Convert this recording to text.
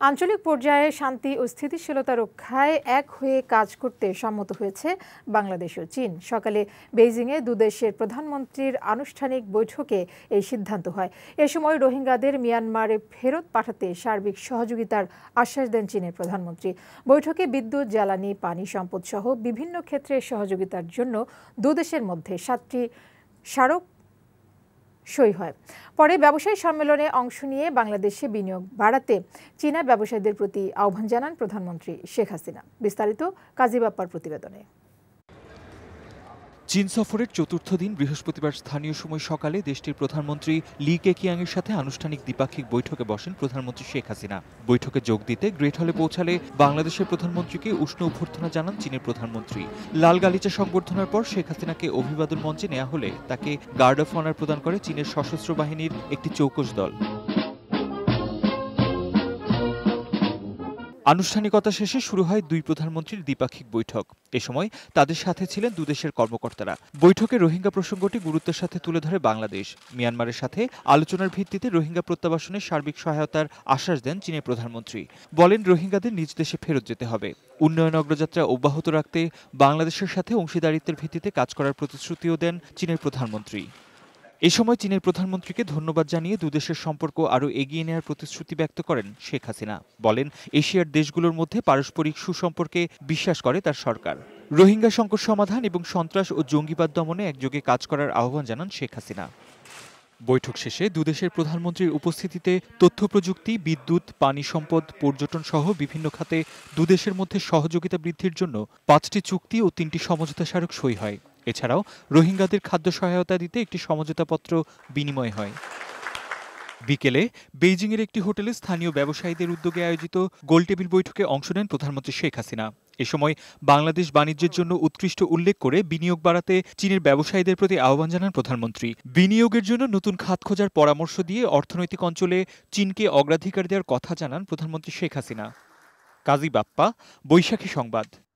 আঞ্চলিক পর্যায়ে শান্তি ও স্থিতিশীলতা রক্ষায় এক হয়ে কাজ করতে সম্মত হয়েছে বাংলাদেশ ও চীন। সকালে বেইজিংয়ে দুদেশের প্রধানমন্ত্রীর আনুষ্ঠানিক বৈঠকে এই সিদ্ধান্ত হয়। এ সময় রোহিঙ্গাদের মিয়ানমারে ফেরত পাঠাতে সার্বিক সহযোগিতার আশ্বাস দেন চীনের প্রধানমন্ত্রী। বৈঠকে বিদ্যুৎ, জ্বালানি, পানি সম্পদ সহ বিভিন্ন ক্ষেত্রে সহযোগিতার জন্য দুদেশের মধ্যে 7টি স্মারক সই হয়। পরে ব্যবসায়ী সম্মেলনে অংশ নিয়ে বাংলাদেশে বিনিয়োগ বাড়াতে চীনা ব্যবসায়ীদের প্রতি আহ্বান জানান প্রধানমন্ত্রী শেখ হাসিনা। বিস্তারিত কাজী বাপ্পার প্রতিবেদনে। চীন সফরের চতুর্থ দিন বৃহস্পতিবার স্থানীয় সময় সকালে দেশটির প্রধানমন্ত্রী লি কেকিয়াংয়ের সাথে আনুষ্ঠানিক দ্বিপাক্ষিক বৈঠকে বসেন প্রধানমন্ত্রী শেখ হাসিনা। বৈঠকে যোগ দিতে গ্রেট হলে পৌঁছালে বাংলাদেশের প্রধানমন্ত্রীকে উষ্ণ অভ্যর্থনা জানান চীনের প্রধানমন্ত্রী। লাল গালিচা সংবর্ধনার পর শেখ হাসিনাকে অভিবাদন মঞ্চে নেওয়া হলে তাকে গার্ড অফ অনার প্রদান করে চীনের সশস্ত্র বাহিনীর একটি চৌকস দল। আনুষ্ঠানিকতা শেষে শুরু হয় দুই প্রধানমন্ত্রীর দ্বিপাক্ষিক বৈঠক। এ সময় তাদের সাথে ছিলেন দুদেশের কর্মকর্তারা। বৈঠকে রোহিঙ্গা প্রসঙ্গটি গুরুত্বের সাথে তুলে ধরে বাংলাদেশ। মিয়ানমারের সাথে আলোচনার ভিত্তিতে রোহিঙ্গা প্রত্যাবাসনে সার্বিক সহায়তার আশ্বাস দেন চীনের প্রধানমন্ত্রী। বলেন, রোহিঙ্গাদের নিজ দেশে ফেরত যেতে হবে। উন্নয়ন অগ্রযাত্রা অব্যাহত রাখতে বাংলাদেশের সাথে অংশীদারিত্বের ভিত্তিতে কাজ করার প্রতিশ্রুতিও দেন চীনের প্রধানমন্ত্রী। এ সময় চীনের প্রধানমন্ত্রীকে ধন্যবাদ জানিয়ে দুদেশের সম্পর্ক আরও এগিয়ে নেওয়ার প্রতিশ্রুতি ব্যক্ত করেন শেখ হাসিনা। বলেন, এশিয়ার দেশগুলোর মধ্যে পারস্পরিক সুসম্পর্কে বিশ্বাস করে তার সরকার। রোহিঙ্গা সংকট সমাধান এবং সন্ত্রাস ও জঙ্গিবাদ দমনে একযোগে কাজ করার আহ্বান জানান শেখ হাসিনা। বৈঠক শেষে দুদেশের প্রধানমন্ত্রীর উপস্থিতিতে তথ্য প্রযুক্তি, বিদ্যুৎ, পানি সম্পদ, পর্যটন সহ বিভিন্ন খাতে দুদেশের মধ্যে সহযোগিতা বৃদ্ধির জন্য 5টি চুক্তি ও 3টি সমঝোতা স্মারক সই হয়। এছাড়াও রোহিঙ্গাদের খাদ্য সহায়তা দিতে একটি সমঝোতাপত্র বিনিময় হয়। বিকেলে বেইজিংয়ের একটি হোটেলে স্থানীয় ব্যবসায়ীদের উদ্যোগে আয়োজিত গোলটেবিল বৈঠকে অংশ নেন প্রধানমন্ত্রী শেখ হাসিনা। এ সময় বাংলাদেশ বাণিজ্যের জন্য উৎকৃষ্ট উল্লেখ করে বিনিয়োগ বাড়াতে চীনের ব্যবসায়ীদের প্রতি আহ্বান জানান প্রধানমন্ত্রী। বিনিয়োগের জন্য নতুন খাত খোঁজার পরামর্শ দিয়ে অর্থনৈতিক অঞ্চলে চীনকে অগ্রাধিকার দেওয়ার কথা জানান প্রধানমন্ত্রী শেখ হাসিনা। কাজী বাপ্পা, বৈশাখী সংবাদ।